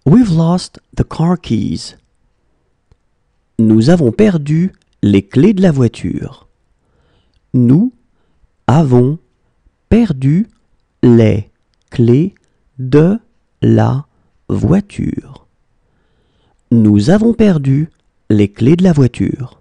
We've lost the car keys. Nous avons perdu les clés de la voiture. Nous avons perdu les clés de la voiture. Nous avons perdu les clés de la voiture.